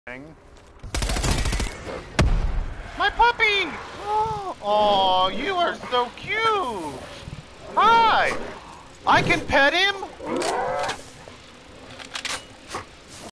My puppy! Oh, you are so cute! Hi! I can pet him?